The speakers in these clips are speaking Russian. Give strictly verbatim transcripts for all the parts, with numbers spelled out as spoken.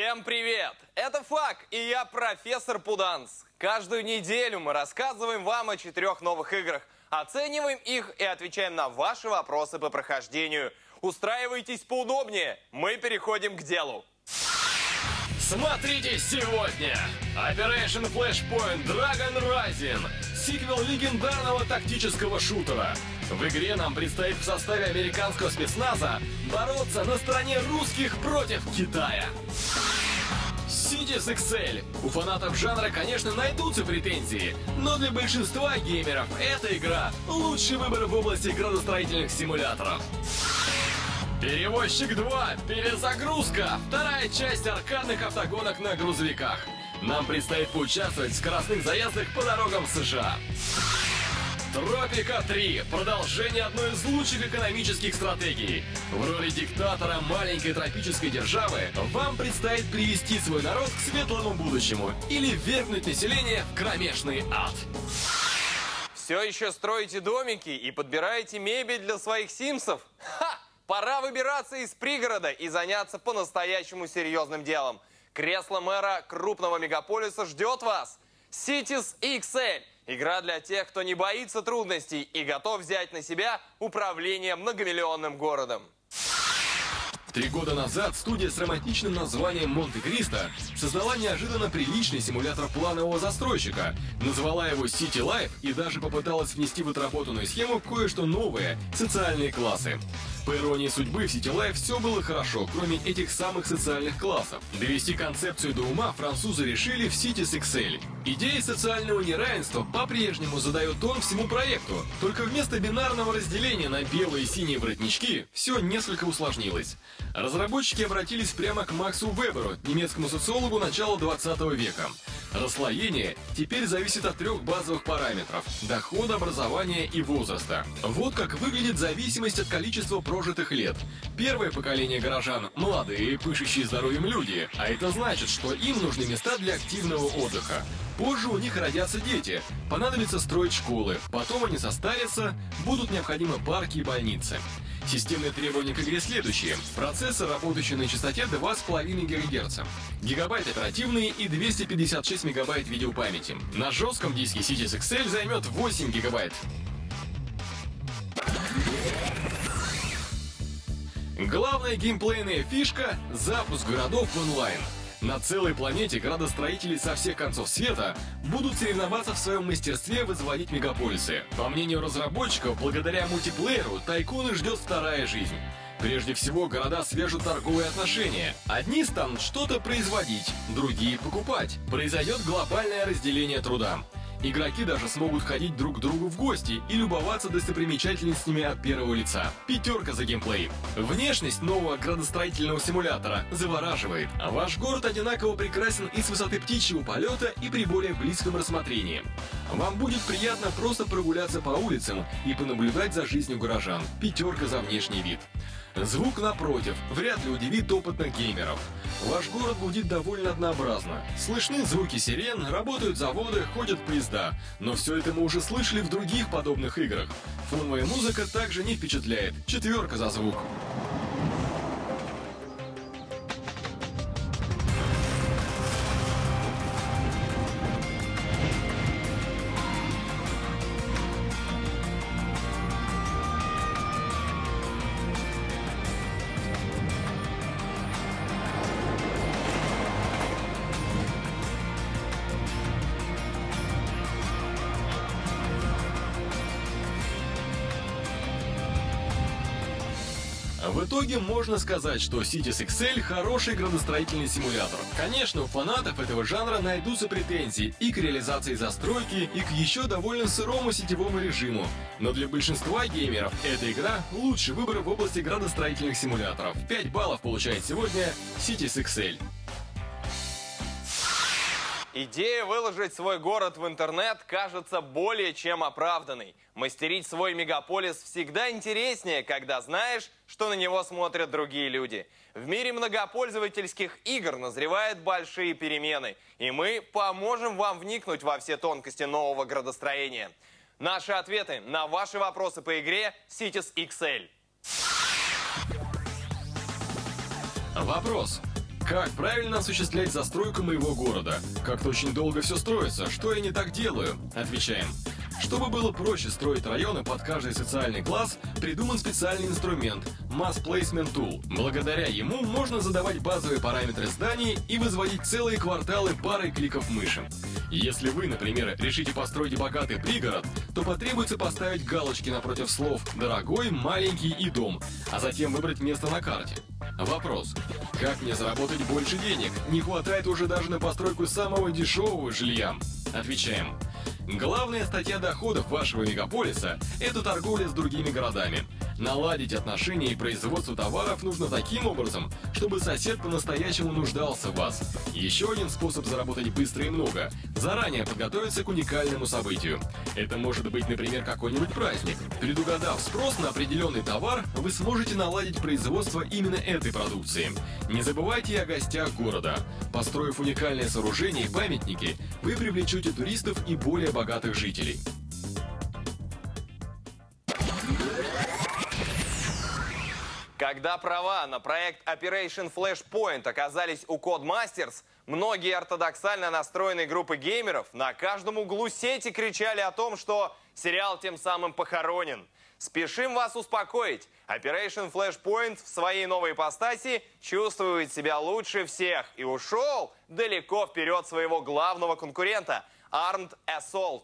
Всем привет! Это Фак, и я профессор Пуданс. Каждую неделю мы рассказываем вам о четырех новых играх, оцениваем их и отвечаем на ваши вопросы по прохождению. Устраивайтесь поудобнее, мы переходим к делу. Смотрите сегодня! Operation Flashpoint Dragon Rising. Сиквел легендарного тактического шутера. В игре нам предстоит в составе американского спецназа бороться на стороне русских против Китая. Cities икс эль. У фанатов жанра, конечно, найдутся претензии, но для большинства геймеров эта игра – лучший выбор в области градостроительных симуляторов. Перевозчик два. Перезагрузка. Вторая часть аркадных автогонок на грузовиках. Нам предстоит поучаствовать в скоростных заездах по дорогам США. Тропика три. Продолжение одной из лучших экономических стратегий. В роли диктатора маленькой тропической державы вам предстоит привести свой народ к светлому будущему или ввергнуть население в кромешный ад. Все еще строите домики и подбираете мебель для своих симсов? Ха! Пора выбираться из пригорода и заняться по-настоящему серьезным делом. Кресло мэра крупного мегаполиса ждет вас. Cities икс эль. Игра для тех, кто не боится трудностей и готов взять на себя управление многомиллионным городом. Три года назад студия с романтичным названием Монте-Кристо создала неожиданно приличный симулятор планового застройщика, назвала его City Life и даже попыталась внести в отработанную схему кое-что новое – социальные классы. По иронии судьбы, в City Life все было хорошо, кроме этих самых социальных классов. Довести концепцию до ума французы решили в Cities икс эль. Идея социального неравенства по-прежнему задает тон всему проекту, только вместо бинарного разделения на белые и синие воротнички все несколько усложнилось. Разработчики обратились прямо к Максу Веберу, немецкому социологу начала двадцатого века. Расслоение теперь зависит от трех базовых параметров – дохода, образования и возраста. Вот как выглядит зависимость от количества прожитых лет. Первое поколение горожан – молодые, пышущие здоровьем люди, а это значит, что им нужны места для активного отдыха. Позже у них родятся дети, понадобится строить школы, потом они состарятся, будут необходимы парки и больницы. Системные требования к игре следующие. Процессор, работающий на частоте два с половиной гигагерца. Гигабайт оперативный и двести пятьдесят шесть мегабайт видеопамяти. На жестком диске Cities икс эль займет восемь гигабайт. Главная геймплейная фишка – запуск городов в онлайн. На целой планете градостроители со всех концов света будут соревноваться в своем мастерстве возводить мегаполисы. По мнению разработчиков, благодаря мультиплееру Тайкуны ждет вторая жизнь. Прежде всего, города свяжут торговые отношения. Одни станут что-то производить, другие покупать. Произойдет глобальное разделение труда. Игроки даже смогут ходить друг к другу в гости и любоваться достопримечательностями от первого лица. Пятерка за геймплей. Внешность нового градостроительного симулятора завораживает. Ваш город одинаково прекрасен и с высоты птичьего полета, и при более близком рассмотрении. Вам будет приятно просто прогуляться по улицам и понаблюдать за жизнью горожан. Пятерка за внешний вид. Звук, напротив, вряд ли удивит опытных геймеров. Ваш город гудит довольно однообразно. Слышны звуки сирен, работают заводы, ходят поезда. Но все это мы уже слышали в других подобных играх. Фоновая музыка также не впечатляет. Четверка за звук. В итоге можно сказать, что Cities икс эль хороший градостроительный симулятор. Конечно, у фанатов этого жанра найдутся претензии и к реализации застройки, и к еще довольно сырому сетевому режиму. Но для большинства геймеров эта игра – лучший выбор в области градостроительных симуляторов. пять баллов получает сегодня Cities икс эль. Идея выложить свой город в интернет кажется более чем оправданной. Мастерить свой мегаполис всегда интереснее, когда знаешь, что на него смотрят другие люди. В мире многопользовательских игр назревают большие перемены, и мы поможем вам вникнуть во все тонкости нового градостроения. Наши ответы на ваши вопросы по игре Cities икс эль. Вопрос. Как правильно осуществлять застройку моего города? Как-то очень долго все строится. Что я не так делаю? Отвечаем. Чтобы было проще строить районы под каждый социальный класс, придуман специальный инструмент – Mass Placement Tool. Благодаря ему можно задавать базовые параметры зданий и возводить целые кварталы парой кликов мыши. Если вы, например, решите построить богатый пригород, то потребуется поставить галочки напротив слов «дорогой», «маленький» и «дом», а затем выбрать место на карте. Вопрос. Как мне заработать больше денег? Не хватает уже даже на постройку самого дешевого жилья. Отвечаем. Главная статья доходов вашего мегаполиса – это торговля с другими городами. Наладить отношения и производство товаров нужно таким образом, чтобы сосед по-настоящему нуждался в вас. Еще один способ заработать быстро и много – заранее подготовиться к уникальному событию. Это может быть, например, какой-нибудь праздник. Предугадав спрос на определенный товар, вы сможете наладить производство именно этой продукции. Не забывайте о гостях города. Построив уникальные сооружения и памятники, вы привлечете туристов и более богатых жителей. Когда права на проект Operation Flashpoint оказались у Codemasters, многие ортодоксально настроенные группы геймеров на каждом углу сети кричали о том, что сериал тем самым похоронен. Спешим вас успокоить. Operation Flashpoint в своей новой ипостаси чувствует себя лучше всех и ушел далеко вперед своего главного конкурента – Armed Assault.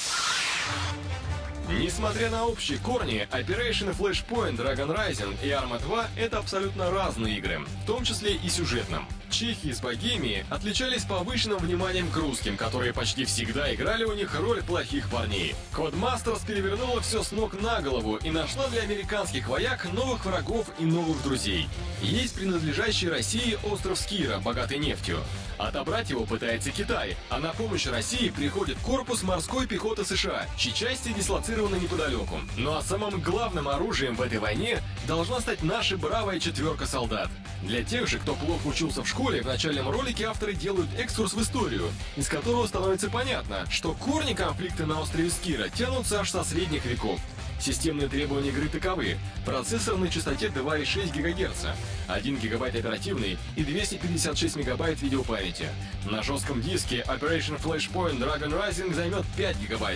Несмотря на общие корни, Operation Flashpoint, Dragon Rising и Arma два — это абсолютно разные игры, в том числе и сюжетно. Чехи из Богемии отличались повышенным вниманием к русским, которые почти всегда играли у них роль плохих парней. Codemasters перевернула все с ног на голову и нашла для американских вояк новых врагов и новых друзей. Есть принадлежащий России остров Скира, богатый нефтью. Отобрать его пытается Китай, а на помощь России приходит корпус морской пехоты США, чьи части дислоцированы неподалеку. Ну а самым главным оружием в этой войне должна стать наша бравая четверка солдат. Для тех же, кто плохо учился в школе, в начальном ролике авторы делают экскурс в историю, из которого становится понятно, что корни конфликта на острове Скира тянутся аж со средних веков. Системные требования игры таковы: процессор на частоте два и шесть гигагерца, один гигабайт оперативной и двести пятьдесят шесть мегабайт видеопамяти. На жестком диске Operation Flashpoint Dragon Rising займет пять гигабайт.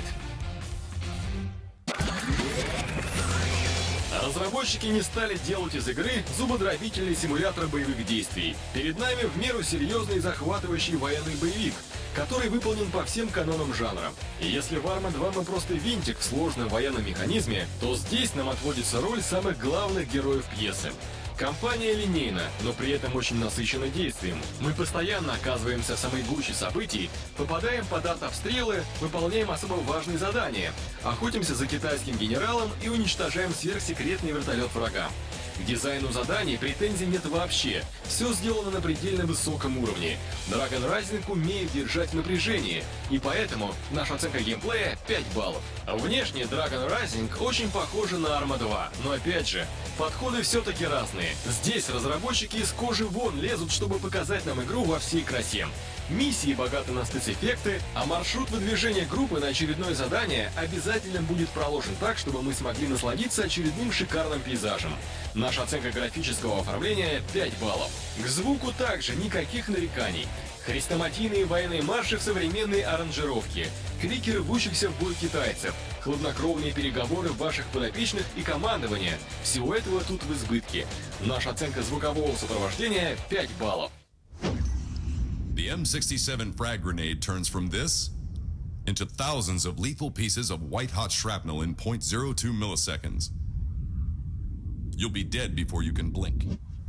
Разработчики не стали делать из игры зубодробительный симулятор боевых действий. Перед нами в меру серьезный и захватывающий военный боевик, который выполнен по всем канонам жанра. И если в Arma два мы просто винтик в сложном военном механизме, то здесь нам отводится роль самых главных героев пьесы. Кампания линейна, но при этом очень насыщена действием. Мы постоянно оказываемся в самой гуще событий, попадаем под артобстрелы, выполняем особо важные задания, охотимся за китайским генералом и уничтожаем сверхсекретный вертолет врага. К дизайну заданий претензий нет вообще. Все сделано на предельно высоком уровне. Dragon Rising умеет держать напряжение, и поэтому наша оценка геймплея пять баллов. Внешне Dragon Rising очень похожа на Arma два, но опять же, подходы все-таки разные. Здесь разработчики из кожи вон лезут, чтобы показать нам игру во всей красе. Миссии богаты на спецэффекты, а маршрут выдвижения группы на очередное задание обязательно будет проложен так, чтобы мы смогли насладиться очередным шикарным пейзажем. Наша оценка графического оформления пять баллов. К звуку также никаких нареканий. Хрестоматийные военные марши в современной аранжировке, крики рвущихся в бой китайцев, хладнокровные переговоры ваших подопечных и командования. Всего этого тут в избытке. Наша оценка звукового сопровождения пять баллов. The M sixty-seven frag grenade turns from this into thousands of lethal pieces of white-hot shrapnel in zero point zero two milliseconds. You'll be dead before you can blink.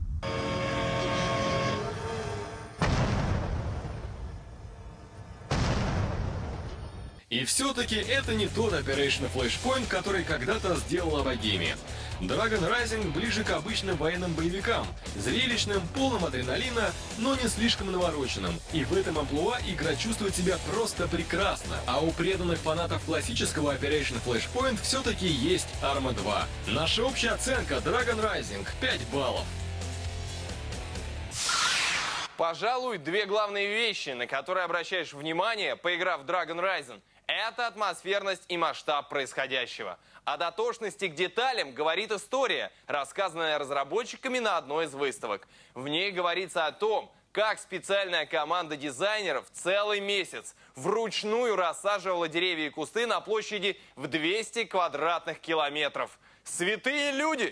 И все-таки это не тот Operation Flashpoint, который когда-то сделала Богемия. Dragon Rising ближе к обычным военным боевикам, зрелищным, полным адреналина, но не слишком навороченным. И в этом амплуа игра чувствует себя просто прекрасно. А у преданных фанатов классического Operation Flashpoint все-таки есть Arma два. Наша общая оценка Dragon Rising пять баллов. Пожалуй, две главные вещи, на которые обращаешь внимание, поиграв в Dragon Rising, это атмосферность и масштаб происходящего. О дотошности к деталям говорит история, рассказанная разработчиками на одной из выставок. В ней говорится о том, как специальная команда дизайнеров целый месяц вручную рассаживала деревья и кусты на площади в двести квадратных километров. Святые люди!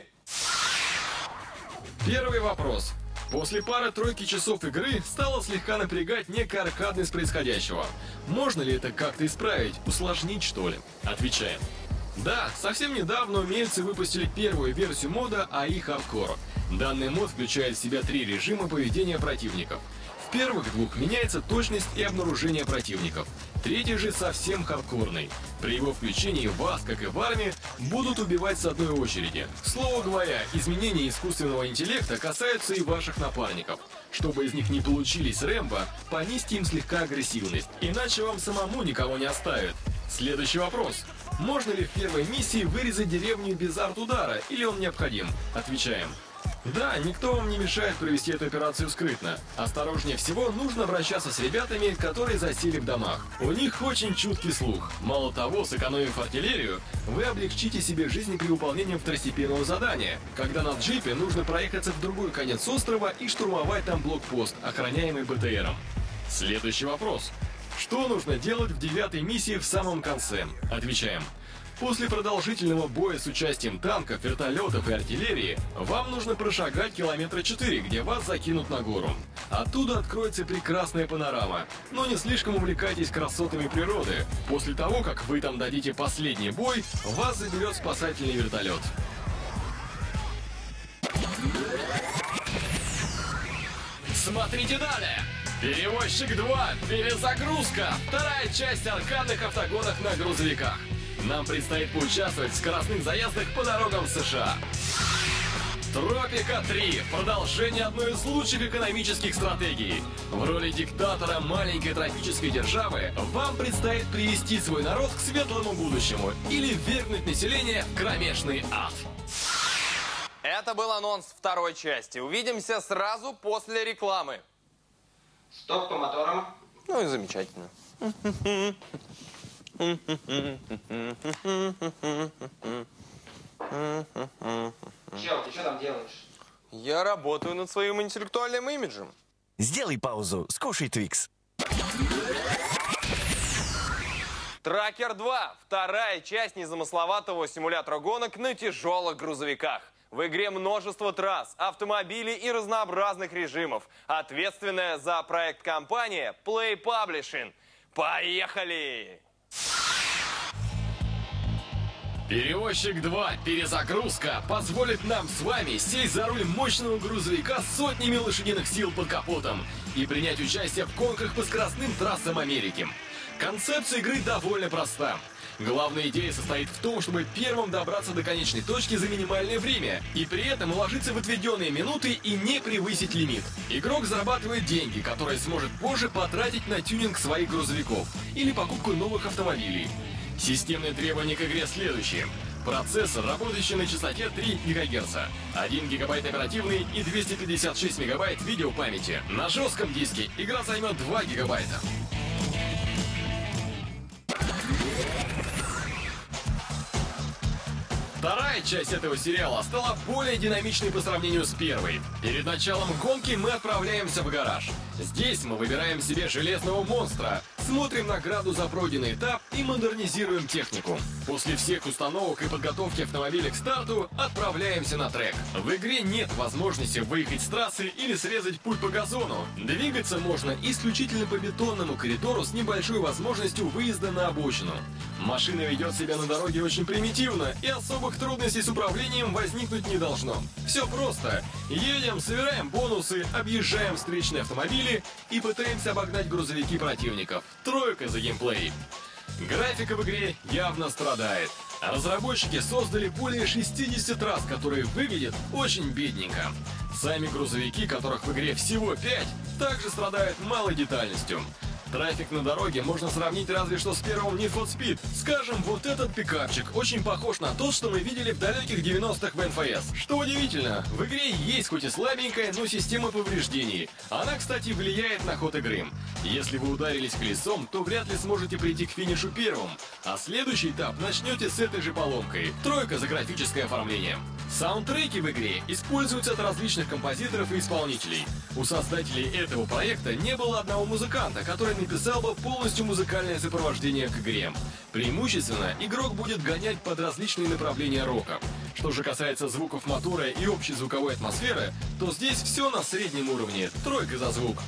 Первый вопрос. После пары-тройки часов игры стало слегка напрягать некая аркадность происходящего. Можно ли это как-то исправить, усложнить что ли? Отвечаем. Да, совсем недавно умельцы выпустили первую версию мода эй ай Hardcore. Данный мод включает в себя три режима поведения противников. В первых двух меняется точность и обнаружение противников. Третий же совсем хардкорный. При его включении вас, как и в армии, будут убивать с одной очереди. Слово говоря, изменения искусственного интеллекта касаются и ваших напарников. Чтобы из них не получились Рэмбо, понизьте им слегка агрессивность, иначе вам самому никого не оставят. Следующий вопрос. Можно ли в первой миссии вырезать деревню без арт-удара, или он необходим? Отвечаем. Да, никто вам не мешает провести эту операцию скрытно. Осторожнее всего нужно обращаться с ребятами, которые засели в домах. У них очень чуткий слух. Мало того, сэкономив артиллерию, вы облегчите себе жизнь при выполнении второстепенного задания, когда на джипе нужно проехаться в другой конец острова и штурмовать там блокпост, охраняемый бэ тэ эром. Следующий вопрос. Что нужно делать в девятой миссии в самом конце? Отвечаем. После продолжительного боя с участием танков, вертолетов и артиллерии, вам нужно прошагать километра четыре, где вас закинут на гору. Оттуда откроется прекрасная панорама, но не слишком увлекайтесь красотами природы. После того, как вы там дадите последний бой, вас заберет спасательный вертолет. Смотрите далее! Перевозчик два. Перезагрузка. Вторая часть аркадных автогонок на грузовиках. Нам предстоит поучаствовать в скоростных заездах по дорогам США. Тропика три. Продолжение одной из лучших экономических стратегий. В роли диктатора маленькой тропической державы вам предстоит привести свой народ к светлому будущему или ввергнуть население в кромешный ад. Это был анонс второй части. Увидимся сразу после рекламы. Стоп по моторам. Ну и замечательно. Чел, ты что там делаешь? Я работаю над своим интеллектуальным имиджем. Сделай паузу, скушай Твикс. Тракер два. Вторая часть незамысловатого симулятора гонок на тяжелых грузовиках. В игре множество трасс, автомобилей и разнообразных режимов. Ответственная за проект компания Play Publishing. Поехали! Перевозчик два. Перезагрузка позволит нам с вами сесть за руль мощного грузовика с сотнями лошадиных сил под капотом и принять участие в гонках по скоростным трассам Америки. Концепция игры довольно проста. Главная идея состоит в том, чтобы первым добраться до конечной точки за минимальное время и при этом уложиться в отведенные минуты и не превысить лимит. Игрок зарабатывает деньги, которые сможет позже потратить на тюнинг своих грузовиков или покупку новых автомобилей. Системные требования к игре следующие. Процессор, работающий на частоте три гигагерца, один гигабайт оперативной и двести пятьдесят шесть мегабайт видеопамяти. На жестком диске игра займет два гигабайта. Вторая часть этого сериала стала более динамичной по сравнению с первой. Перед началом гонки мы отправляемся в гараж. Здесь мы выбираем себе железного монстра, смотрим награду за пройденный этап и модернизируем технику. После всех установок и подготовки автомобиля к старту отправляемся на трек. В игре нет возможности выехать с трассы или срезать путь по газону. Двигаться можно исключительно по бетонному коридору с небольшой возможностью выезда на обочину. Машина ведет себя на дороге очень примитивно, и особых трудностей с управлением возникнуть не должно. Все просто. Едем, собираем бонусы, объезжаем встречные автомобили и пытаемся обогнать грузовики противников. Тройка за геймплей. Графика в игре явно страдает. Разработчики создали более шестидесяти трасс, которые выглядят очень бедненько. Сами грузовики, которых в игре всего пять, также страдают малой детальностью. Трафик на дороге можно сравнить разве что с первым Need for Speed. Скажем, вот этот пикапчик очень похож на тот, что мы видели в далеких девяностых в эн эф эс. Что удивительно, в игре есть хоть и слабенькая, но система повреждений. Она, кстати, влияет на ход игры. Если вы ударились колесом, то вряд ли сможете прийти к финишу первым. А следующий этап начнете с этой же поломкой. Тройка за графическое оформление. Саундтреки в игре используются от различных композиторов и исполнителей. У создателей этого проекта не было одного музыканта, который написал бы полностью музыкальное сопровождение к игре. Преимущественно игрок будет гонять под различные направления рока. Что же касается звуков мотора и общей звуковой атмосферы, то здесь все на среднем уровне, тройка за звук.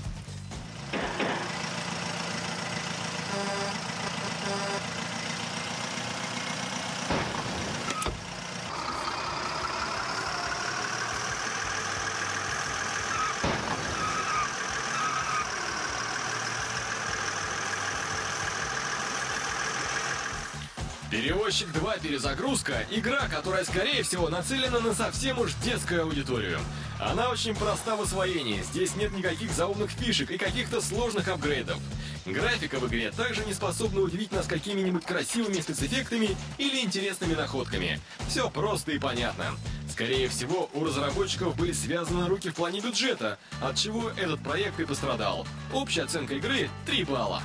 Перевозчик два перезагрузка – игра, которая, скорее всего, нацелена на совсем уж детскую аудиторию. Она очень проста в освоении, здесь нет никаких заумных фишек и каких-то сложных апгрейдов. Графика в игре также не способна удивить нас какими-нибудь красивыми спецэффектами или интересными находками. Все просто и понятно. Скорее всего, у разработчиков были связаны руки в плане бюджета, от чего этот проект и пострадал. Общая оценка игры – три балла.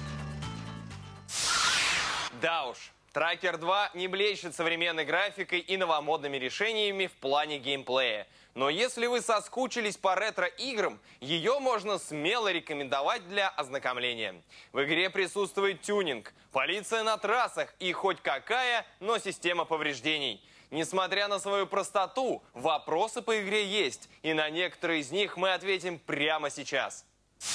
Да уж. Tracker два не блещет современной графикой и новомодными решениями в плане геймплея. Но если вы соскучились по ретро-играм, ее можно смело рекомендовать для ознакомления. В игре присутствует тюнинг, полиция на трассах и хоть какая, но система повреждений. Несмотря на свою простоту, вопросы по игре есть, и на некоторые из них мы ответим прямо сейчас.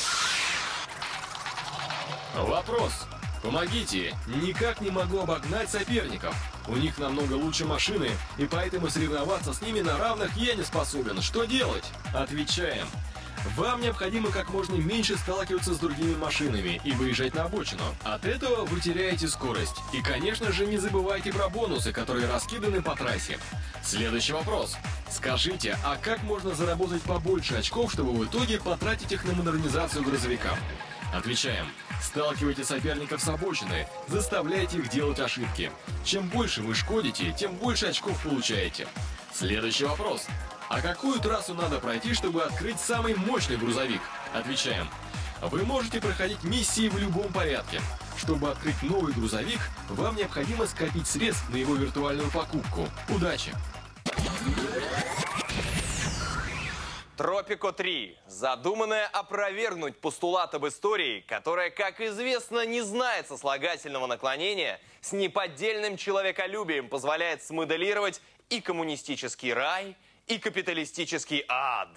Вопрос. Помогите, никак не могу обогнать соперников. У них намного лучше машины, и поэтому соревноваться с ними на равных я не способен. Что делать? Отвечаем. Вам необходимо как можно меньше сталкиваться с другими машинами и выезжать на обочину. От этого вы теряете скорость. И, конечно же, не забывайте про бонусы, которые раскиданы по трассе. Следующий вопрос. Скажите, а как можно заработать побольше очков, чтобы в итоге потратить их на модернизацию грузовика? Отвечаем. Сталкивайте соперников с обочины, заставляйте их делать ошибки. Чем больше вы шкодите, тем больше очков получаете. Следующий вопрос. А какую трассу надо пройти, чтобы открыть самый мощный грузовик? Отвечаем. Вы можете проходить миссии в любом порядке. Чтобы открыть новый грузовик, вам необходимо скопить средств на его виртуальную покупку. Удачи! Тропико три. Задуманная опровергнуть постулат об истории, которая, как известно, не знает сослагательного наклонения, с неподдельным человеколюбием позволяет смоделировать и коммунистический рай, и капиталистический ад.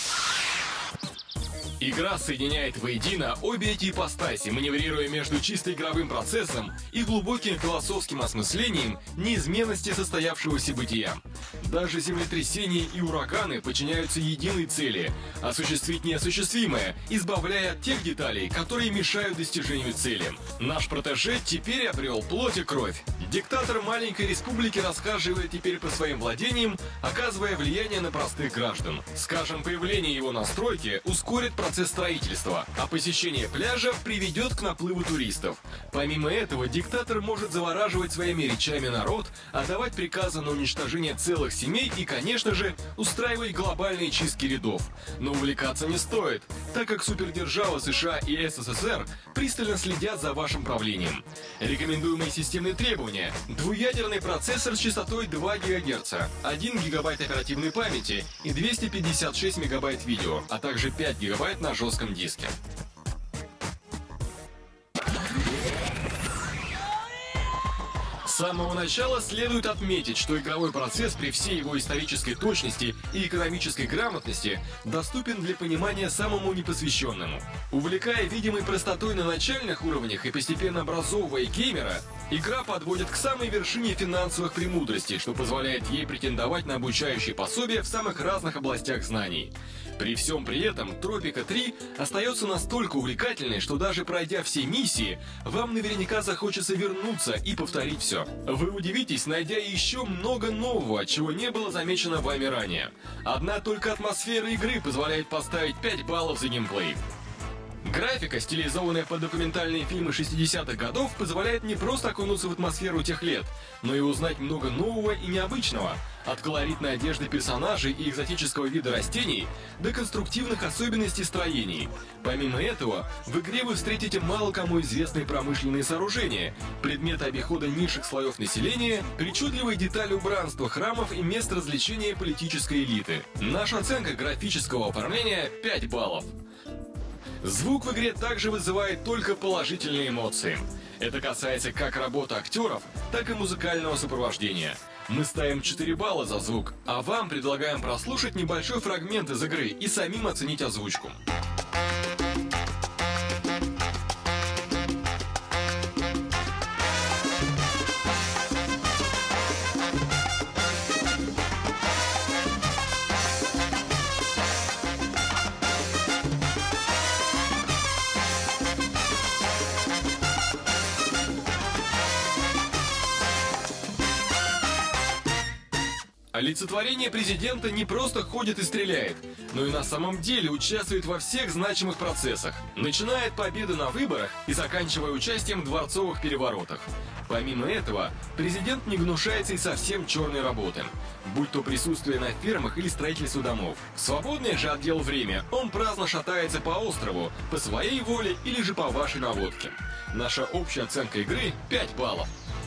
Игра соединяет воедино обе эти ипостаси, маневрируя между чисто игровым процессом и глубоким философским осмыслением неизменности состоявшегося бытия. Даже землетрясения и ураганы подчиняются единой цели – осуществить неосуществимое, избавляя от тех деталей, которые мешают достижению цели. Наш протеже теперь обрел плоть и кровь. Диктатор маленькой республики расхаживает теперь по своим владениям, оказывая влияние на простых граждан. Скажем, появление его на стройке ускорит процесс строительства, а посещение пляжа приведет к наплыву туристов. Помимо этого, диктатор может завораживать своими речами народ, отдавать приказы на уничтожение целых семей и, конечно же, устраивать глобальные чистки рядов. Но увлекаться не стоит, так как супердержава США и СССР пристально следят за вашим правлением. Рекомендуемые системные требования: двуядерный процессор с частотой два гигагерца, один гигабайт оперативной памяти и двести пятьдесят шесть мегабайт видео, а также пять гигабайт на жестком диске. С самого начала следует отметить, что игровой процесс при всей его исторической точности и экономической грамотности доступен для понимания самому непосвященному. Увлекая видимой простотой на начальных уровнях и постепенно образовывая геймера, игра подводит к самой вершине финансовых премудростей, что позволяет ей претендовать на обучающие пособия в самых разных областях знаний. При всем при этом Тропико три остается настолько увлекательной, что даже пройдя все миссии, вам наверняка захочется вернуться и повторить все. Вы удивитесь, найдя еще много нового, чего не было замечено вами ранее. Одна только атмосфера игры позволяет поставить пять баллов за геймплей. Графика, стилизованная под документальные фильмы шестидесятых годов, позволяет не просто окунуться в атмосферу тех лет, но и узнать много нового и необычного. От колоритной одежды персонажей и экзотического вида растений до конструктивных особенностей строений. Помимо этого, в игре вы встретите мало кому известные промышленные сооружения, предметы обихода низших слоев населения, причудливые детали убранства храмов и мест развлечения политической элиты. Наша оценка графического оформления – пять баллов. Звук в игре также вызывает только положительные эмоции. Это касается как работы актеров, так и музыкального сопровождения. Мы ставим четыре балла за звук, а вам предлагаем прослушать небольшой фрагмент из игры и самим оценить озвучку. Олицетворение президента не просто ходит и стреляет, но и на самом деле участвует во всех значимых процессах, начиная от победы на выборах и заканчивая участием в дворцовых переворотах. Помимо этого, президент не гнушается и совсем черной работы, будь то присутствие на фермах или строительство домов. В свободное же от дел время он праздно шатается по острову, по своей воле или же по вашей наводке. Наша общая оценка игры – пять баллов.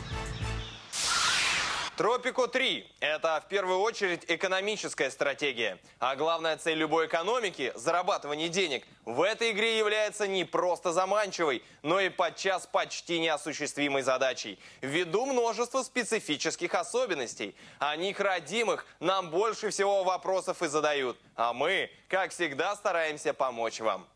Тропико три – это в первую очередь экономическая стратегия. А главная цель любой экономики – зарабатывание денег – в этой игре является не просто заманчивой, но и подчас почти неосуществимой задачей. Ввиду множества специфических особенностей. О них, родимых, нам больше всего вопросов и задают. А мы, как всегда, стараемся помочь вам.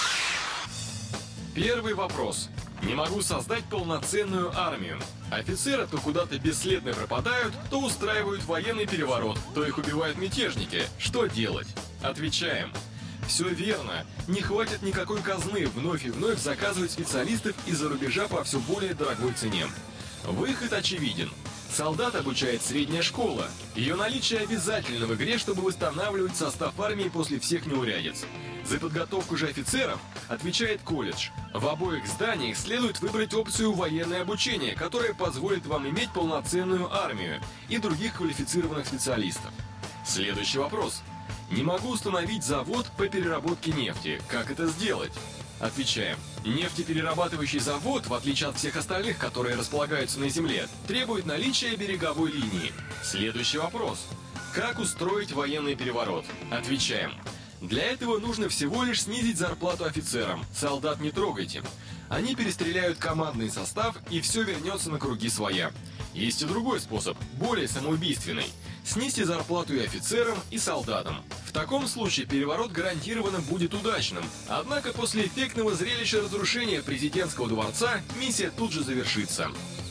Первый вопрос. Не могу создать полноценную армию. Офицеры то куда-то бесследно пропадают, то устраивают военный переворот, то их убивают мятежники. Что делать? Отвечаем. Все верно. Не хватит никакой казны вновь и вновь заказывать специалистов из-за рубежа по все более дорогой цене. Выход очевиден. Солдат обучает средняя школа. Ее наличие обязательно в игре, чтобы восстанавливать состав армии после всех неурядиц. За подготовку же офицеров отвечает колледж. В обоих зданиях следует выбрать опцию военное обучение, которая позволит вам иметь полноценную армию и других квалифицированных специалистов. Следующий вопрос. Не могу установить завод по переработке нефти. Как это сделать? Отвечаем. Нефтеперерабатывающий завод, в отличие от всех остальных, которые располагаются на земле, требует наличия береговой линии. Следующий вопрос. Как устроить военный переворот? Отвечаем. Для этого нужно всего лишь снизить зарплату офицерам. Солдат не трогайте. Они перестреляют командный состав, и все вернется на круги своя. Есть и другой способ, более самоубийственный. Снизьте зарплату и офицерам, и солдатам. В таком случае переворот гарантированно будет удачным. Однако после эффектного зрелища разрушения президентского дворца миссия тут же завершится.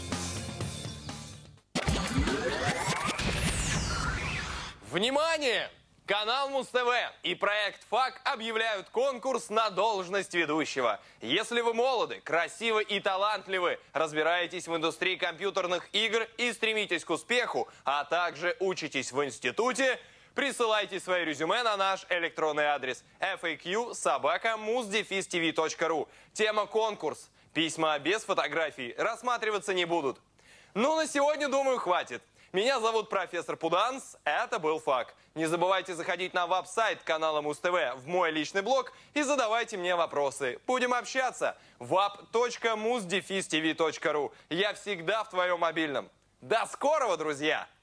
Внимание! Канал Муз-ТВ и проект ФАК объявляют конкурс на должность ведущего. Если вы молоды, красивы и талантливы, разбираетесь в индустрии компьютерных игр и стремитесь к успеху, а также учитесь в институте, присылайте свои резюме на наш электронный адрес эф эй кью собака муз дефис ти ви точка ру. Тема конкурс. Письма без фотографий рассматриваться не будут. Ну, на сегодня, думаю, хватит. Меня зовут профессор Пуданс, это был ФАК. Не забывайте заходить на веб-сайт канала Муз-ТВ в мой личный блог и задавайте мне вопросы. Будем общаться. вап точка муз дефис ти ви точка ру. Я всегда в твоем мобильном. До скорого, друзья!